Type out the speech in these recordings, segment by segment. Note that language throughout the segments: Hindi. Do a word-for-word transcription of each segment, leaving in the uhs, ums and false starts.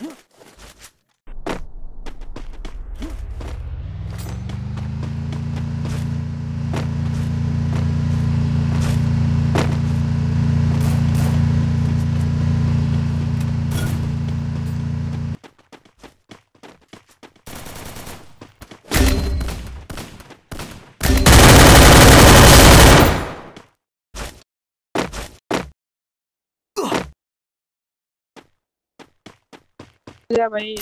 या भाई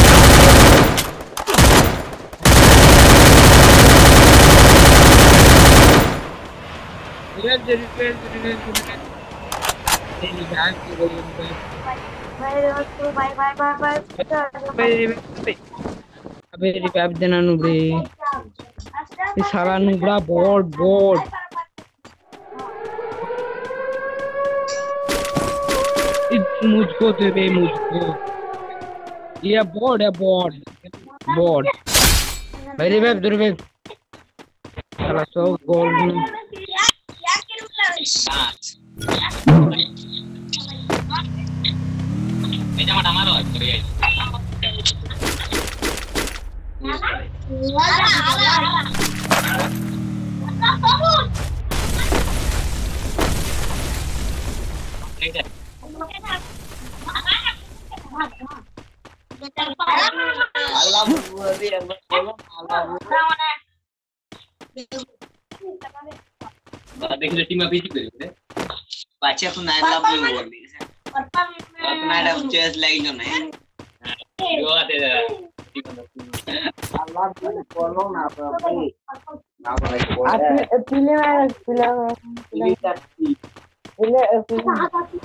रिवेंज रिवेंज रिवेंज तेरी जान की गई उनको भाई दोस्तों भाई भाई भाई भाई भाई अबे रिवाइव देना नु बे ये साला नुबड़ा बोर्ड बोर्ड मुझको दे बे मुझको ये बोर्ड है बोर्ड बोर्ड भाई रिवाइव दे रिवाइव साला सौ gold meja mana maro kori ai Allah buat yang berkolom Allah buat देखिए टीम अभी जी करे पाछे तो नाइन लाभ में बोल दी है अपना डब चेस लाइन जो नहीं जो आते हैं Allah berkolom ना भाई ना भाई आप पीले में पीले में पीले पीले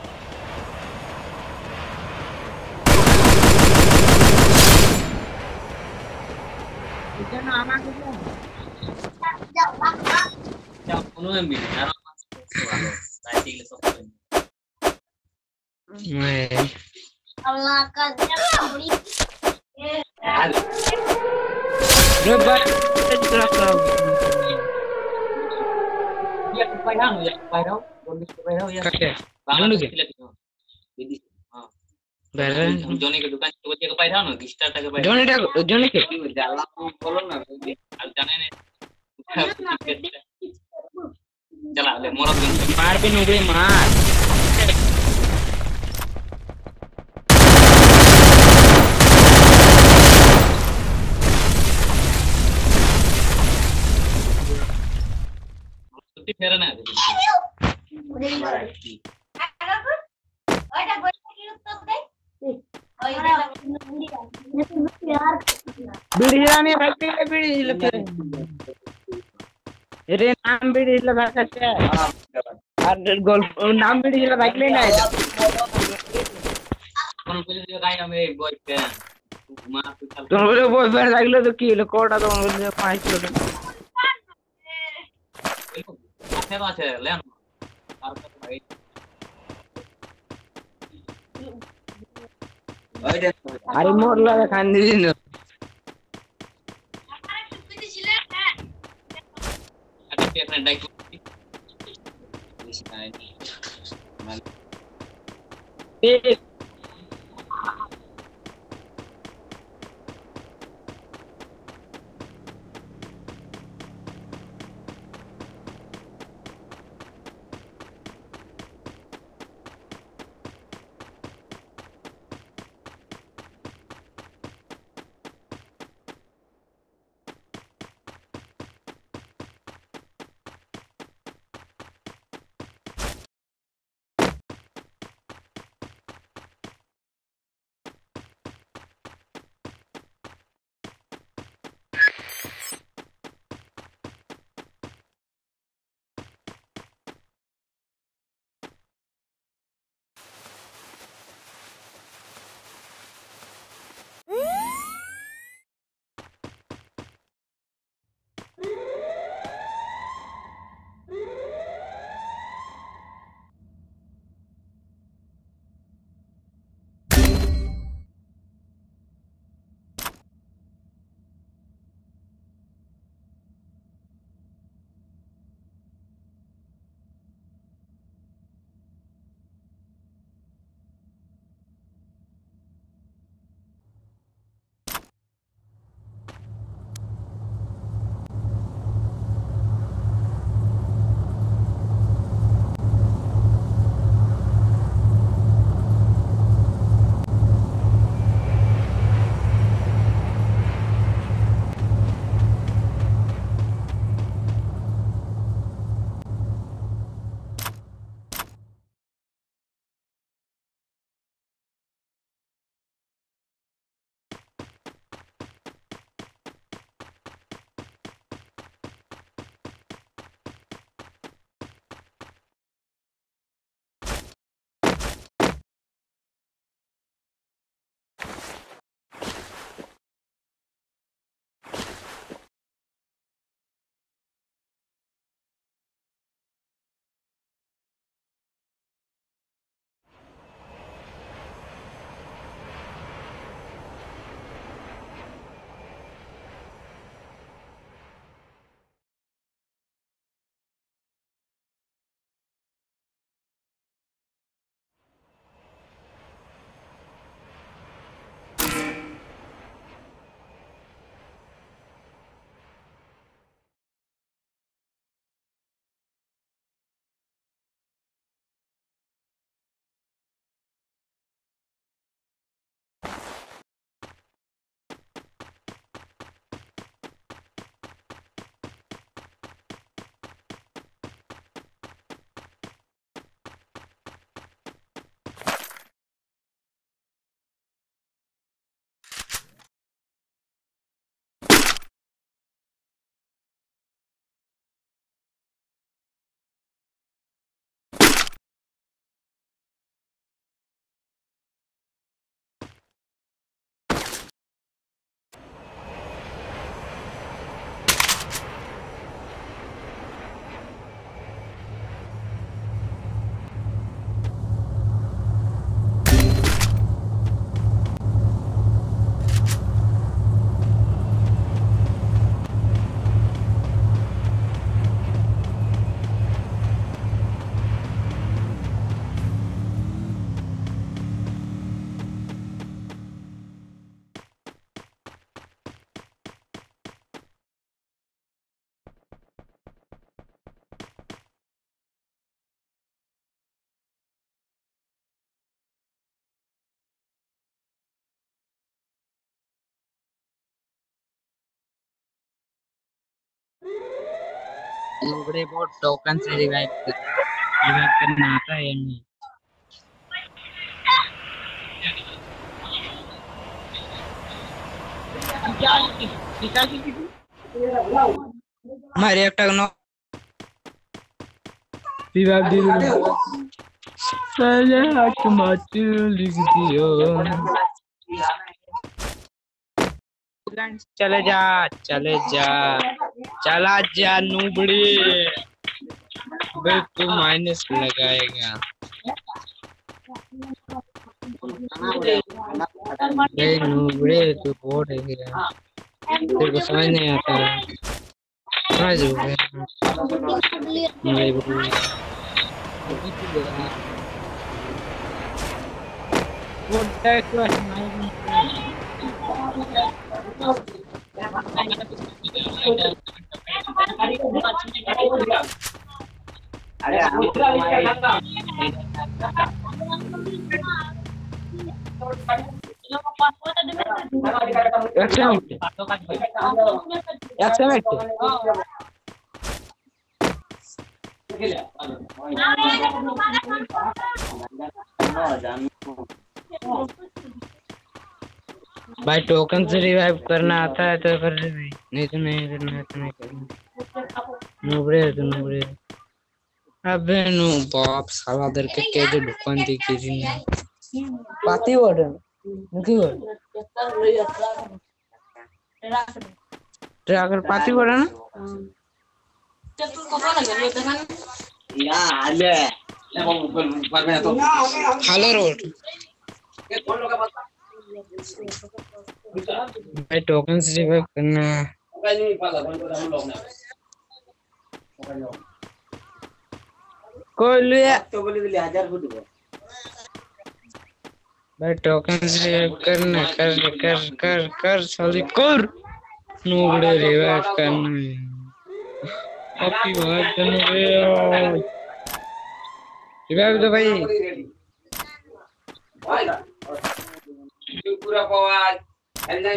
इधर ना आना किधर क्या उन्होंने भी यार ताकि ले सब मैं अल्लाह का बड़ी यार रबर तेरा काम ये पाई रहा हूं ये पाई रहा हूं दोनों को पाई रहा हूं यार कैसे बांग्ला के खिला दियो दीदी हां बेरे जोनी के दुकान के बच्चे को पाई रहा हूं ना स्टार तक पाई जोनी टा जोनी के जाला को बोलो ना अब जाने ने चला ले मोर दिन मार पे नुबड़े मार छुट्टी फेरा ना बीड़ी जाने भाई पे बीड़ी लगे रे नाम बीड़ी लगा कैसे और गोल्फ नाम बीड़ी लगा के लेना है कौन कोई जो गाय हमें बॉयफ्रेंड मां तुम बोले बॉयफ्रेंड लागलो तो की लो कोड़ा तो बोले पांच किलो আছে তো আছে লেন আর কত ভাই ওইটা আরে মোর লাগা খান দিছিস না আরে পেছনে ডাইক ए नुबड़े बहुत टोकन से रिवाइव कर रिवाइव करना आता है या नहीं? हमारे एक टक नो रिवाइव दे दो। साले हाथ मार लिख दियो। चले जा चले जा चला जा नूबड़ी। बे तू माइनस लगाएगा। बे नूबड़े तू बोर्ड है यार। तेरे को समझ नहीं आता है। समझ रहे नहीं ब्रो। वो टैक्स अरे हम भाई टोकन से रिवाइव करना आता है तो कर ले भाई, नहीं तो नहीं करना है तो नहीं करना। नुबड़े है तो नुबड़े। अबे नु बाप साला दर के के जो दुकान दी की जी ने पाती वर्ड नहीं वर्ड ट्रैकर पाती वर्ड ना या आले हेलो रोड भाई टोकन से रिवाइव करना है। कोई लिया तो बोले बोले हजार फुट भाई टोकन से रिवाइव करना कर कर कर कर साली कर नुबड़े रिवाइव करना है। अपनी बात करने रे रिवाइव दो भाई। पूरा पवाज नहीं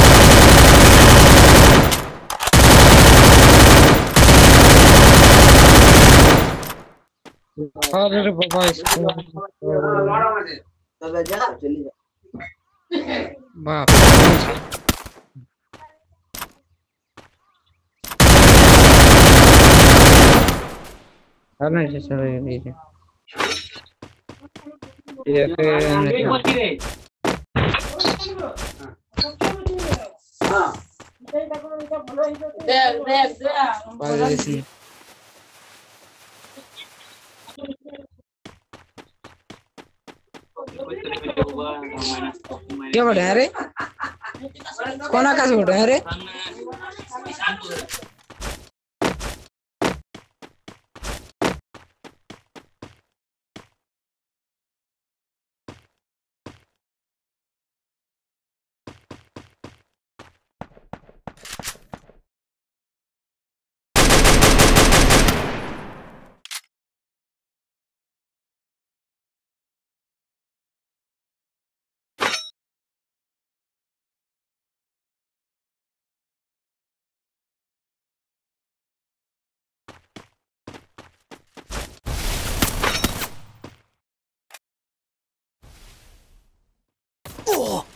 अरे बाबा इसको तब जा चली जा बाप अरे चलो ये ये के हां देख देख देख क्या बढ़ा है रे कौन आकाश बढ़ा है रे Oh!